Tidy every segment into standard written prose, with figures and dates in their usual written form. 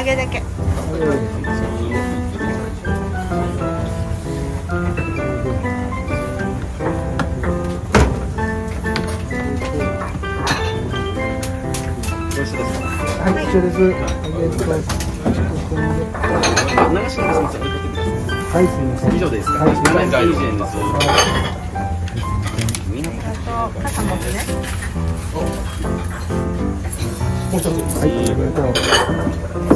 げだけ。 はい、一緒です。はい、すみません。 以上ですか。 はい、 720円です。 傘持ってね。 もうちょっと。はい、ありがとう。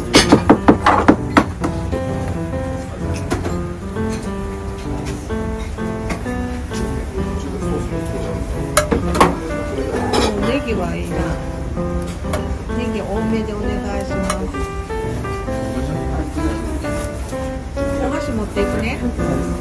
ネギはいいな。ネギ多めでお願いします。お箸持っていくね。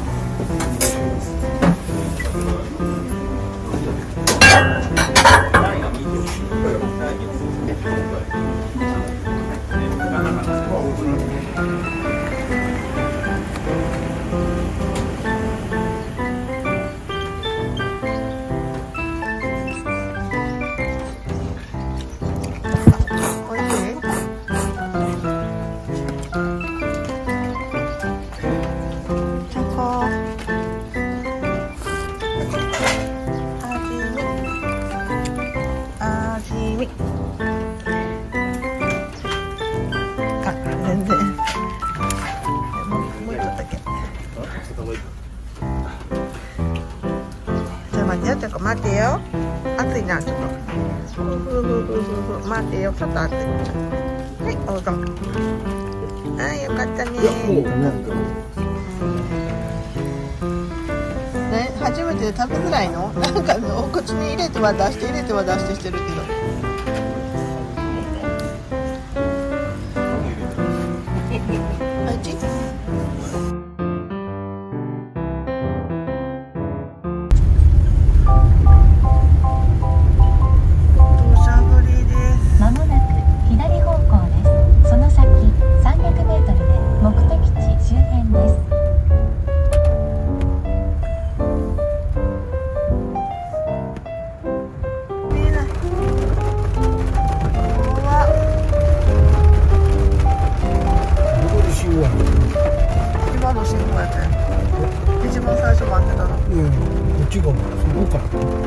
待ってよ。熱いな、ちょっと。待ってよ、ちょっと熱い。はい、どうぞ。はい、よかったね。ね、初めて食べづらいの？なんかお口に入れては出して入れては出してしてるけど。一番最初待ってたの。こっちがそこか。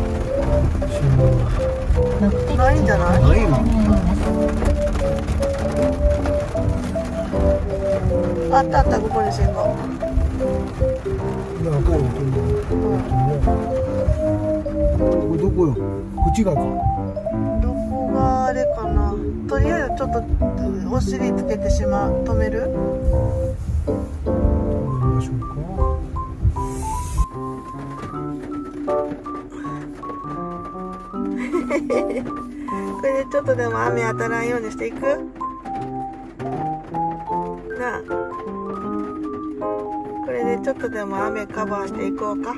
ないんじゃない？ないの。あったあった、ここに信号。赤い音も。これどこよ？こっち側か。どこがあれかな。とりあえずちょっとお尻つけて止める？これでちょっとでも雨当たらんようにしていくなあ。これでちょっとでも雨カバーしていこうか。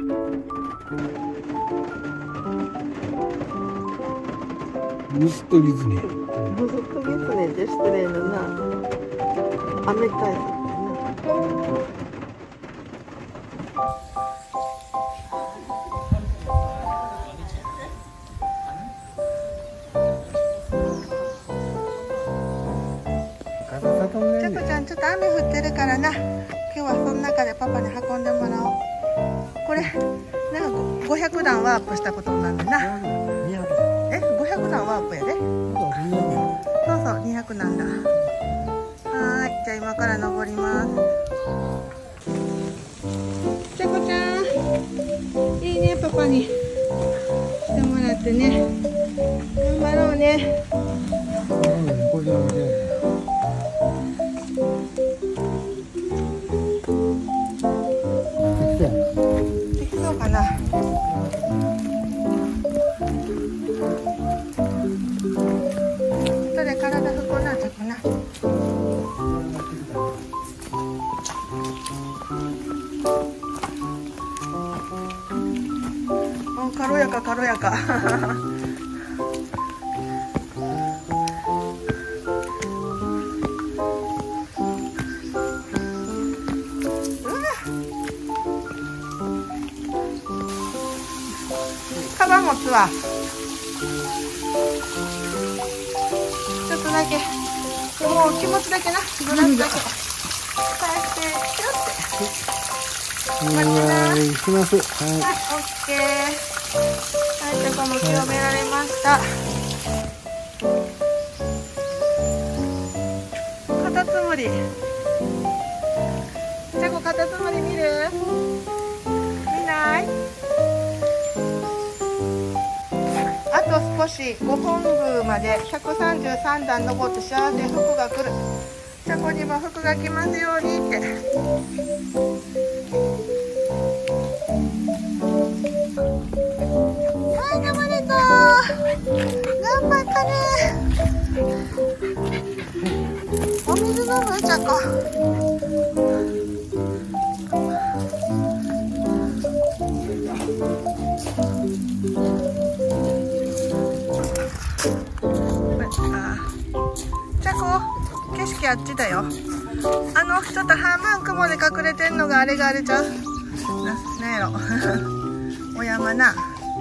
ムストギツネ。 ムストギツネって失礼だな。雨対策だな。ちゃこちゃん、ちょっと雨降ってるからな。今日はその中でパパに運んでもらおう。これなんか500段ワープしたことになるんだな。500段ワープやで。そうそう、200なんだ。はい、じゃあ今から登ります。ちゃこちゃん、いいね、パパにしてもらってね。頑張ろうね。できそうかな。後で体拭こうな、ちゃこな。軽やか軽やか。カバン持つわ。ちょっとだけ。 もう気持ちだけな、グラスだけ返してピロって。 お願いします。はい。 はい、オッケー。はい、じゃこも清められました。カタツムリ。じゃこカタツムリ見る？見ない？あと少し5本宮まで133段登って幸せ福が来る。じゃこにも福が来ますようにって。はい、登れた。頑張ったね。お水飲む？じゃこ。じゃこ、景色あっちだよ。ちょっと半分雲で隠れてんのがあれがあれちゃう。なんやろ。お山な。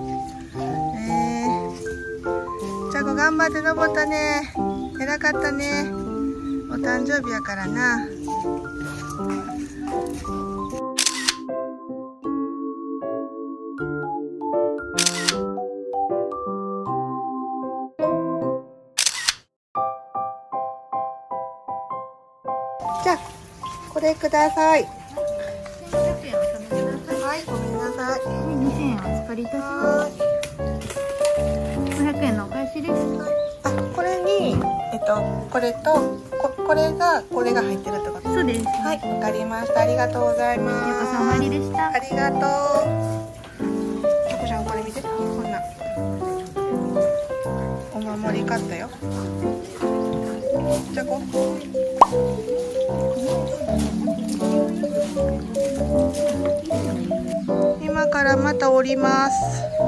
じゃこ頑張って登ったね。偉かったね。お誕生日やからな。じゃあこれください。 1500円お納めください。 はい、ごめんなさい。 2000円お預かりいたします。500円のお返しです。 あ、これにこれとこれが入ってるってこと。 そうです。 はい、わかりました。ありがとうございます。 ようこそお参りでした。 ありがとう。ちょこちゃんこれ見て。こんなお守り買ったよ。じゃこ。今からまた降ります。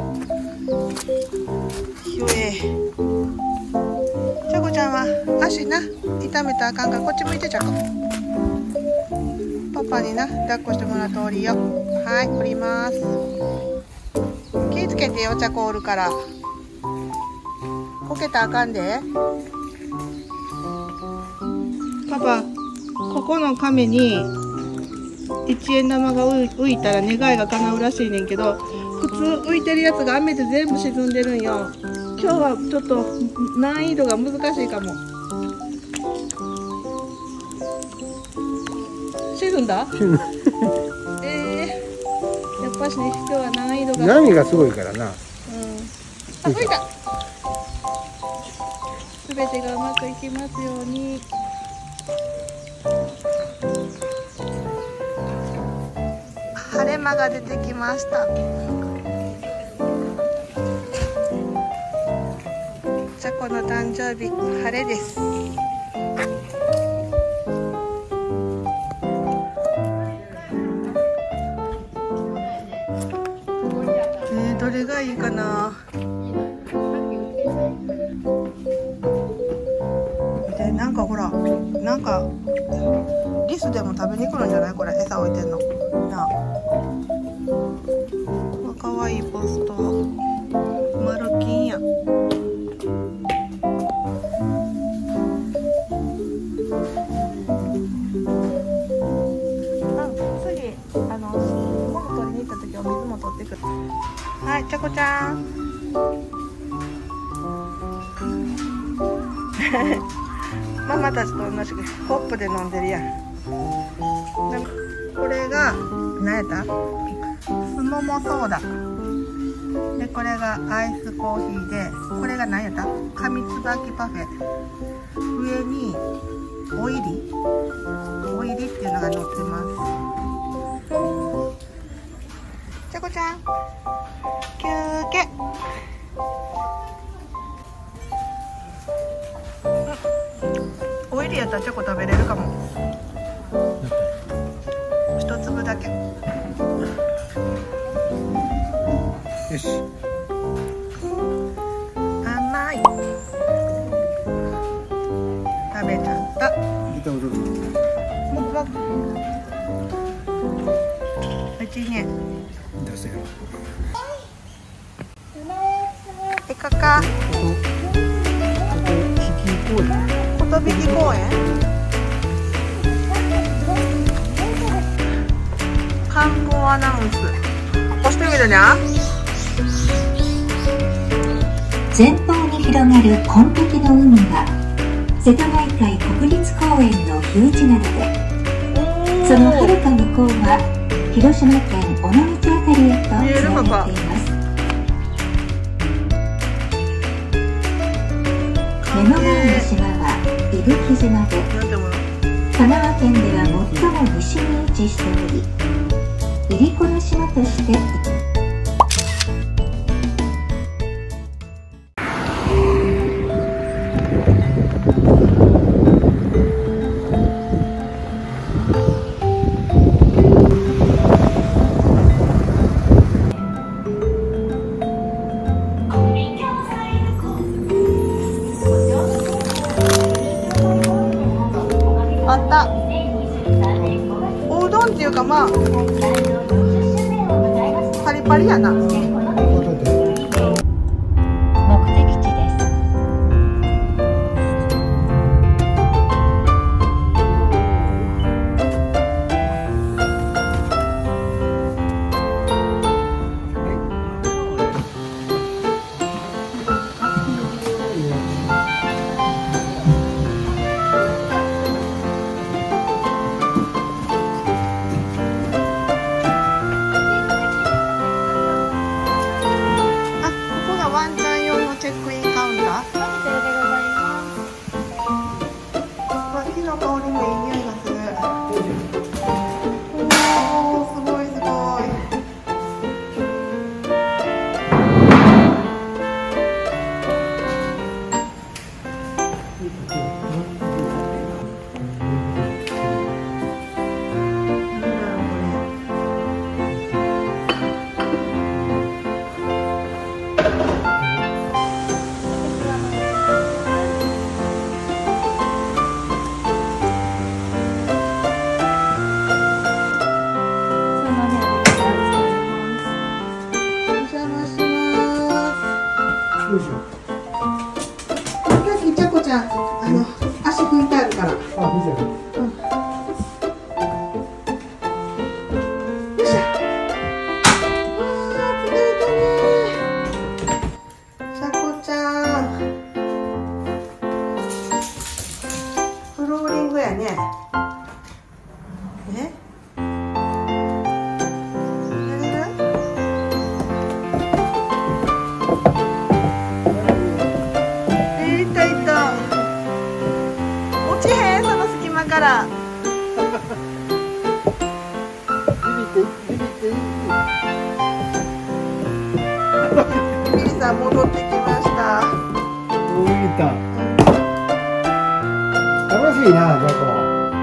ひょえ。ちゃこちゃんは足な痛めたらあかんからこっち向いてちゃこ。パパにな抱っこしてもらって降りよ。はい、降ります。気ぃつけてよ、ちゃこおるから。こけたらあかんで。パパ、ここの亀に1円玉が浮いたら願いが叶うらしいねんけど、普通浮いてるやつが雨で全部沈んでるんよ。今日はちょっと難易度が難しいかも。沈んだ？やっぱしね、今日は難易度が。 波がすごいからな。 あ、吹いた。すべてがうまくいきますように。晴れ間が出てきました。じゃこの誕生日晴れです。どれがいいかな。で、なんかほら、なんかリスでも食べに来るんじゃない？これ餌置いてんの。なあ。かわいいポスト。マルキンや。次物取りに行った時お水も取ってくる。はい、ちゃこちゃん。ママたちと同じくコップで飲んでるやん。これが何やった？すももソーダで、これがアイスコーヒーで、これが何やった？紙つばきパフェ。上にオイリっていうのが乗ってます。ちゃこちゃん休憩。オイリやったらチョコ食べれるかも。一粒だけ。 よし。 甘い。食べちゃった。もくもく。おいしいね。行こうか。こと引公園、観光アナウンス押してみるにゃ。 前方に広がる紺碧の海は瀬戸内海国立公園の燧地などで、そのはるか向こうは広島県尾道あたりへとつながっています。目の前の島は伊吹島で、香川県では最も西に位置しており、いりこの島としてあった。おうどんっていうか、まあパリパリやな。 目的地です。 ワンちゃん用のチェックインカウンター。わ、木の香りもいい匂いがする。おー、すごいすごい。ちゃこちゃん、足拭いてあるから。よいしょ。疲れたね。ちゃこちゃん。フローリングやね。落ちへん、その隙間から。ミリさん戻ってきました。 楽しいな、じゃこ。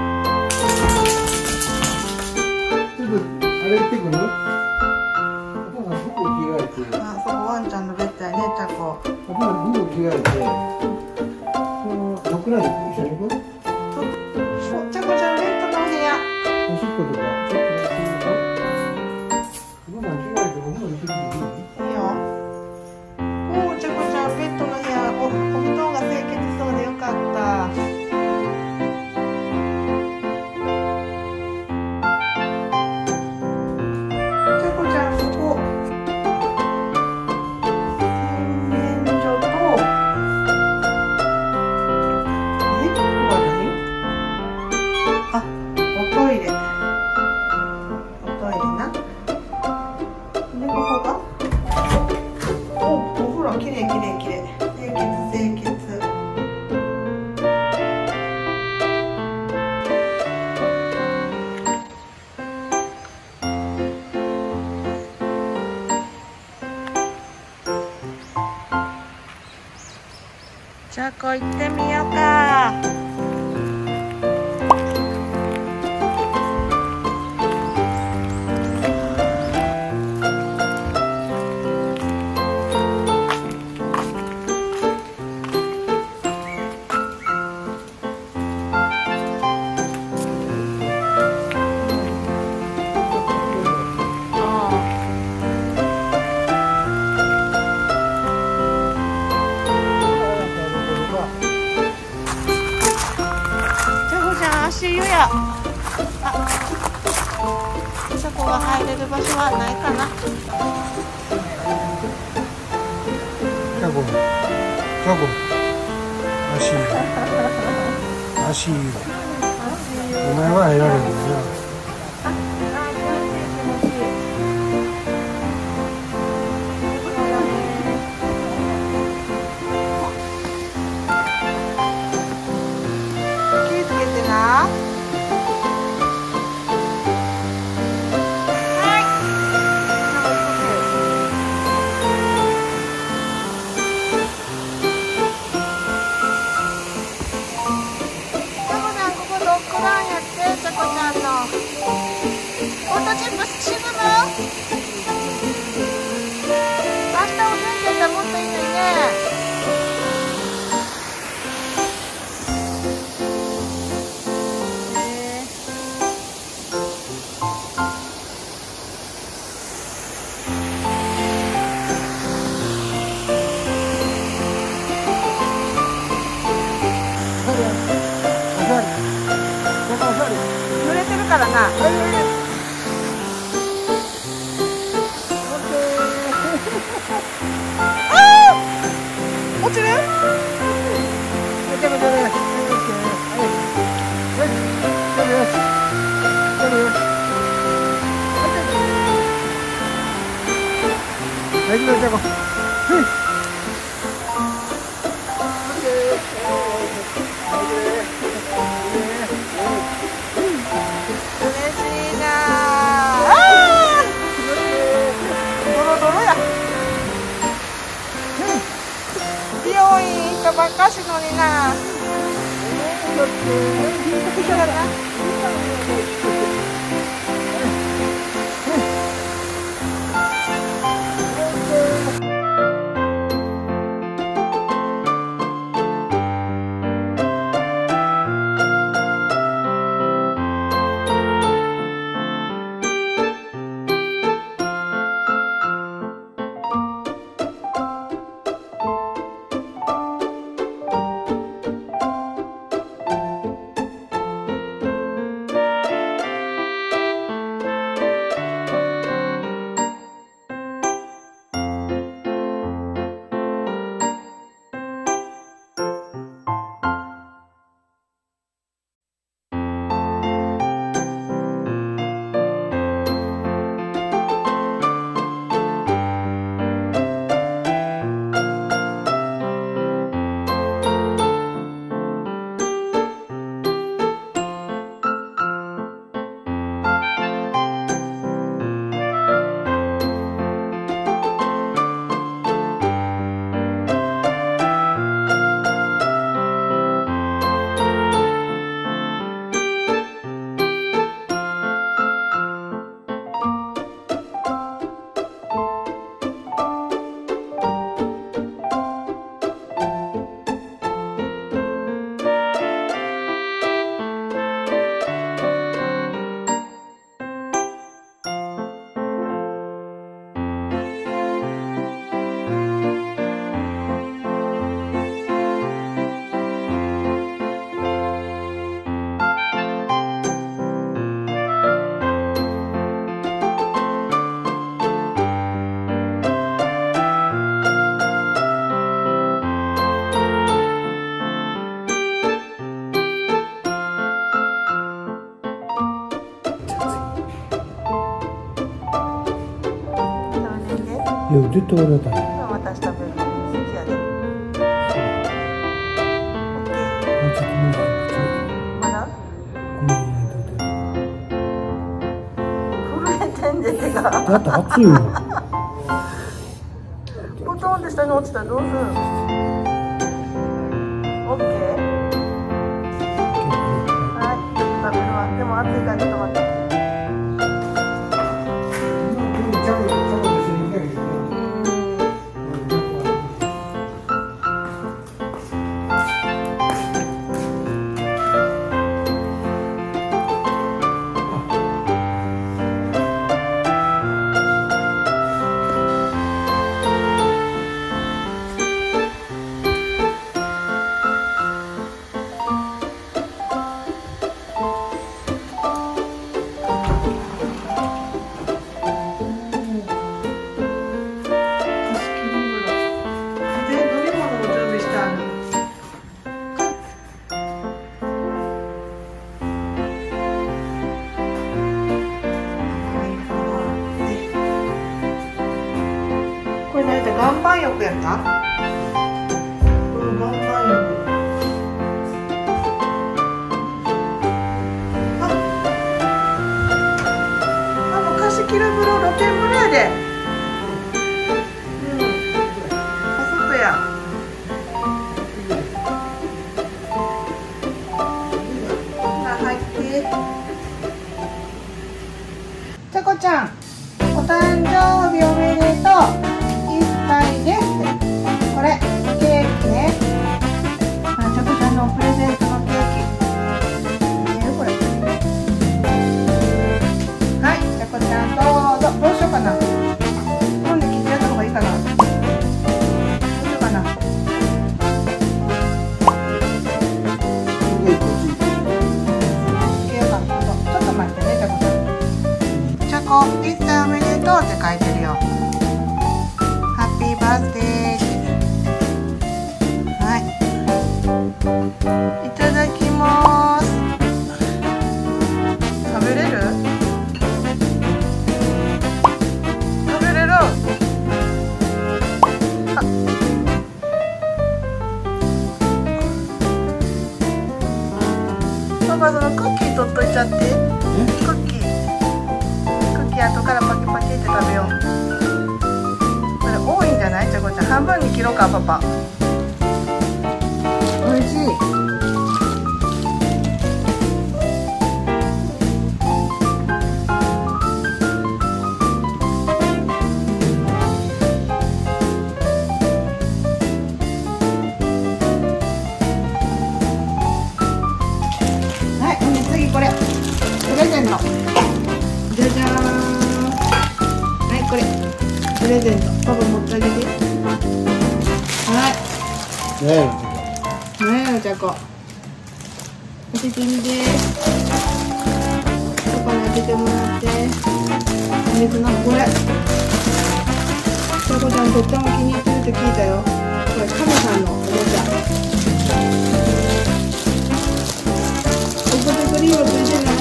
ちょっとあれ行ってくる？お父さん服着替えて。 あ、そこワンちゃんのベッドやね、ちゃこ。 お父さん服着替えて。僕ら一緒に行く？ ちゃこちゃんベッドのお部屋。 おしっことかちょっとやってみるか？お父さん着替えて僕も一緒に行っていい？ いいよ。おー、ちゃこちゃんベッドの部屋、お布団が清潔そうでよかった。ちゃこちゃん、ここ洗面所と、ここは何？あ、おトイレ。おトイレな。で、ここがお風呂、きれいきれいきれい。清潔清潔。じゃあ、こう行ってみようか。 足湯や。あ、そこが入れる場所はないかな。 足湯。お前は入られるんだな。 濡れてるからな。落ちる？ばっかしのにな。 いや、絶対俺だよ。 私食べるの好きやで。まだ？震えてんで手が。 だって熱いよ。 ポトンって下に落ちたらどうする？オッケー。はい、食べるわ。でも熱いからちょっと待って。 た？昔キラ風呂露天風呂やで。あそこや。入って。ちゃこちゃん、お誕生日おめでとう。1歳です。これケーキね。ちゃこちゃんのプレゼントのケーキ。見えるこれ。はい、ちゃこちゃんどうぞ。どうしようかな。今度切っちゃった方がいいかな。どうしようかな。ちょっと待ってね、ちゃこちゃん。ちゃこ、1歳おめでとうって書いてるよ。ハッピーバースデー。はい。いただきます。食べれる？食べれる。パパ、そのクッキー取っといちゃって。クッキー後からパキパキって食べよう。これ多いんじゃない？ちゃこちゃん、半分に切ろうか、パパ。おいしい。はい、次これプレゼント。じゃじゃーん。はい、これプレゼント。パパ持ってあげて。はい。ねえ、ちゃこ。おちちんです。パパに開けてもらって。水のこれ。ちゃこちゃんとっても気に入ってるって聞いたよ。これカメさんのおもちゃ。おこてクリームついてない？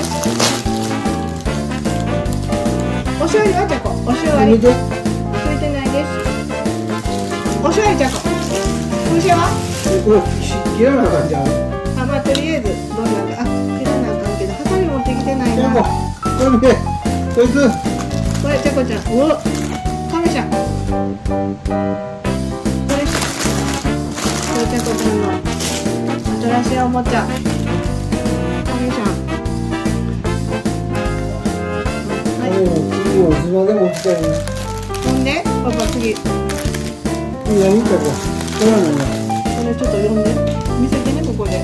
おしょうゆはちゃこ。おしょうゆついてないです。おしょうゆちゃこ。虫は？ これ切らなあかんじゃん。 あ、まあとりあえずどんなんか、切らなあかんけどハサミ持ってきてないな。 これ見て、こいつ。 これちゃこちゃん。お、カメちゃん。これちゃこちゃんの新しいおもちゃ。カメちゃん。 もういつまでも起きたいね。 ほんで、パパ次。 何かこれは何？ これちょっと読んで。見せてね、ここで。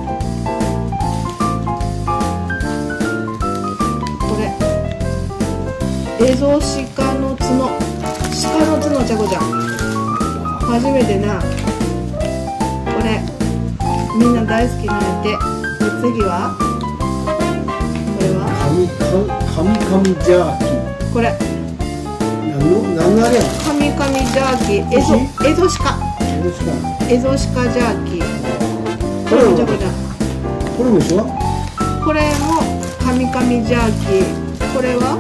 これ。エゾシカの角。鹿の角、ちゃこちゃん。初めてな。これ。みんな大好きなんやって。で、次は。これは。 カミカミジャーキー。 これ。 何のあれやん。 カミカミジャーキー。エゾシカ。エゾシカジャーキー。これもちゃこちゃん。 これも一緒？ これもカミカミジャーキー。これは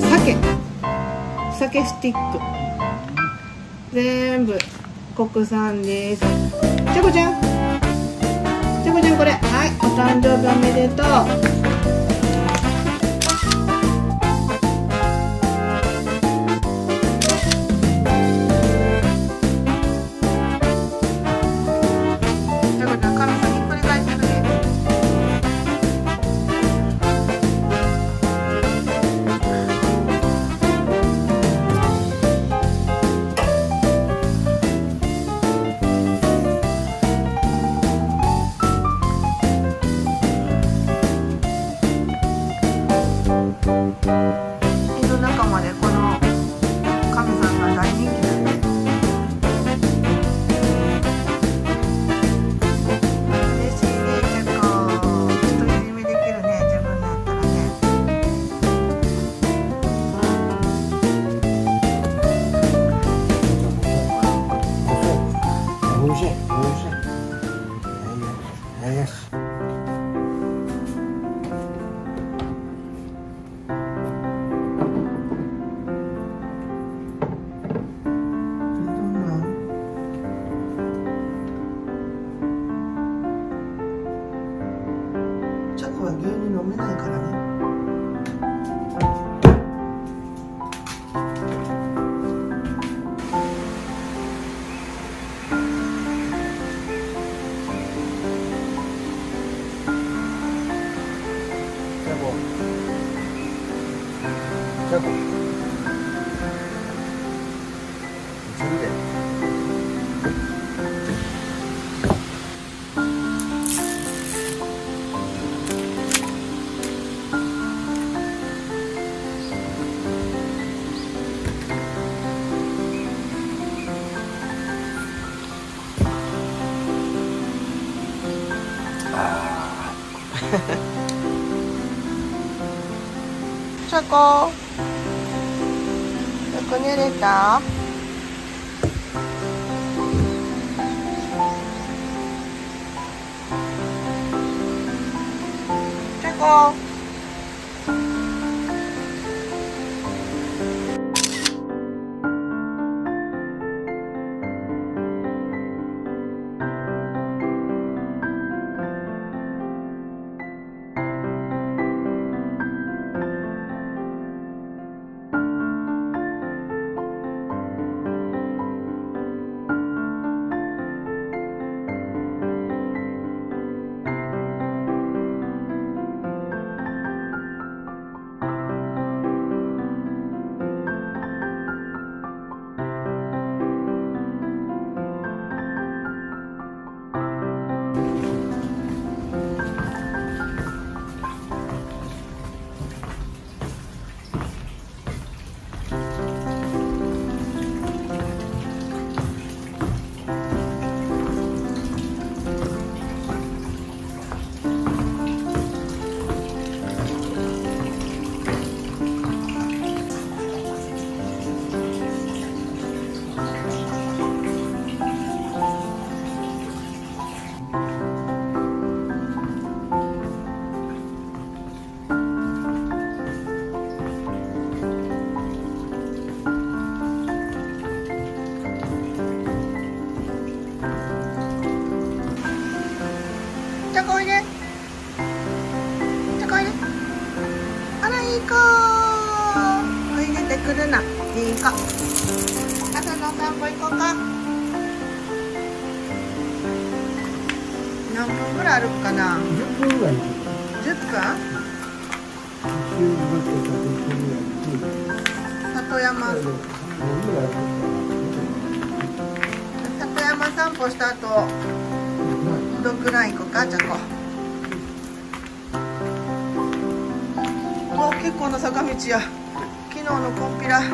鮭スティック。全部国産です。ちゃこちゃん。ちゃこちゃんこれ。はい、お誕生日おめでとう。 は牛乳飲めないからね。 じゃこ。 チョコ。よく寝れた？チョコ。チョコおいで。チョコおいで。あらいい子。おいでてくるな。いい子。朝のお散歩行こうか。何分ぐらい歩くかな。 10分ぐらい。 10分？里山。里山散歩した後。ドッグラン行こうか、じゃこ。お、結構な坂道や。昨日のコンピラ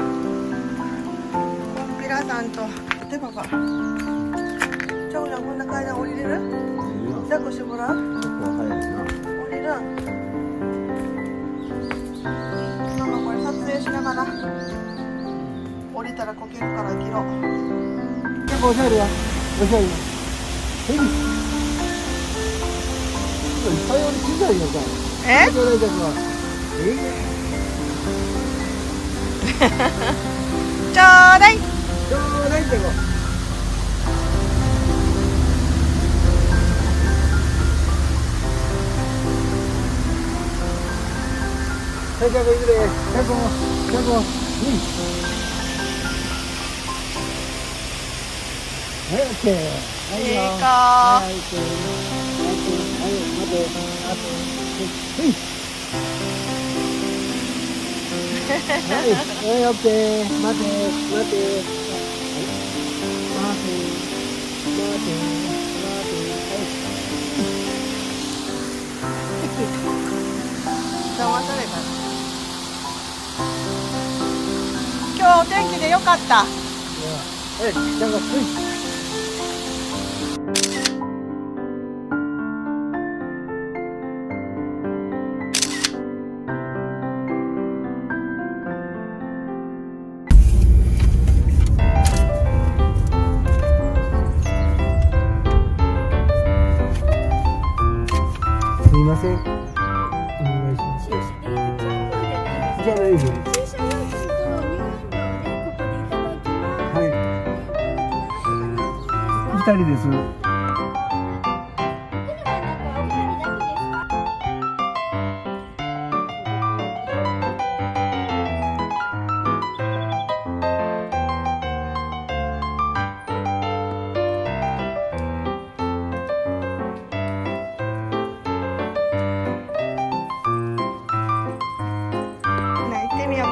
さんと。で、パパ。ちゃうちゃん、こんな階段降りれる？抱っこしてもらう？降りる。ママ、これ撮影しながら。降りたらこけるから切ろう。 じゃこ、おしゃれや。おしゃれや。最後に小さいよさ。 え？ ちょうだい。 ちょうだいってこ。 はい、じゃこいくで。じゃこ。はい、オッケー。はい、 いい子。 はい、オッケー。待て。はい、オッケー。待て。 騙された。今日お天気でよかった。 はい、じゃあ、すみません。お願いします。じゃないです。はい。2人です。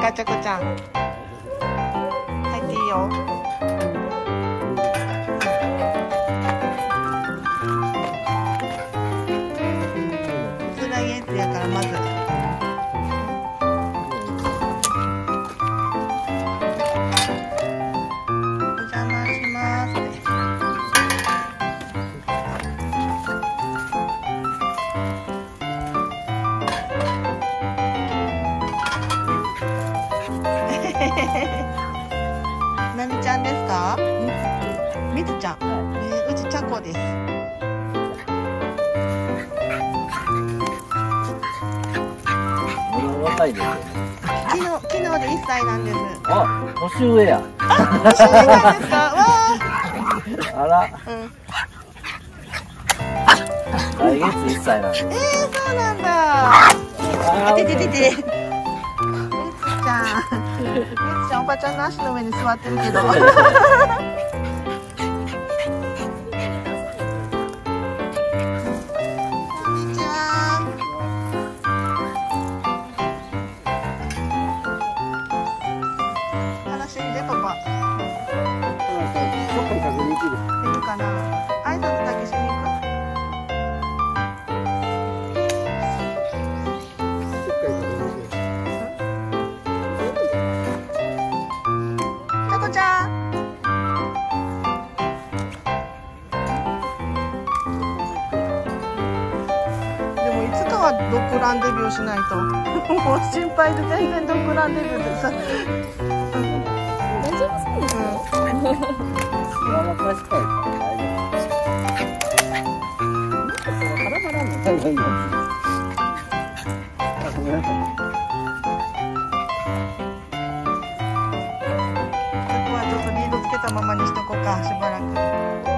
か、ちゃこちゃん。入っていいよ。フライエッグやからまず。お邪魔します。何ちゃんですか？みつちゃん。うちちゃこです。 若いですよね。 昨日で1歳なんです。 あ、年上や。 年上なんですか？わあら、 あ。うん。 来月1歳なんで。 そうなんだ。 あてててて。みつちゃん。みつちゃん、おばちゃんの足の上に座ってるけど。ドッグランデビューしないともう心配で全然ドッグランデビューでさ、 大丈夫そうですよ。 ちょっとリードつけたままにしとこうか、しばらく。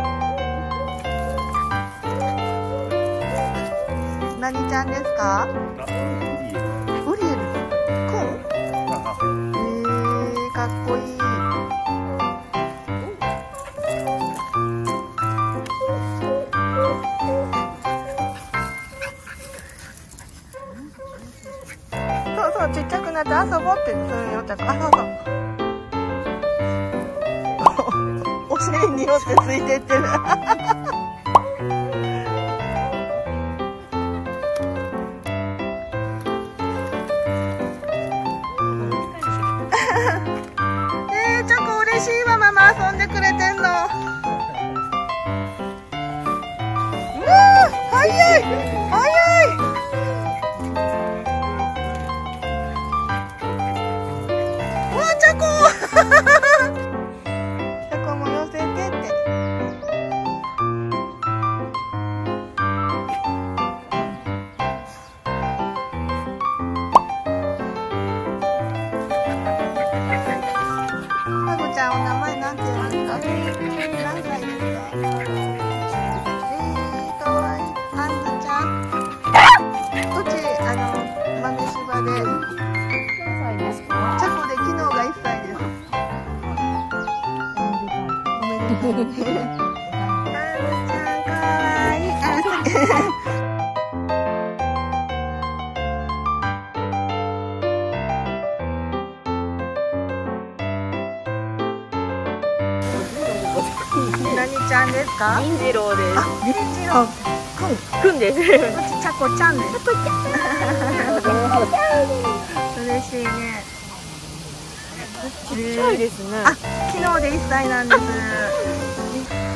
何ちゃんですか？ウリエルくん？かっこいい。そうそう、ちっちゃくなって遊ぼうって言うよ、ちゃん。あ、そうそう。お尻によってついてってる。ちゃこ嬉しいわ、ママ遊んでくれてんの。うわー、早い早い。うわ、ちゃこちゃこも寄せてって。お名前なんて言うんですか？何歳ですか？かわいい。あんずちゃん。うち豆柴で。 何歳ですか？ チャコで昨日が1歳です。おめでとう。あんずちゃんかわいい。何ちゃんですか？ 銀次郎です。 あ、銀次郎くんです。 うちちゃこちゃんです。嬉しいね。 ちっちゃいですね。 あ、昨日で1歳なんです。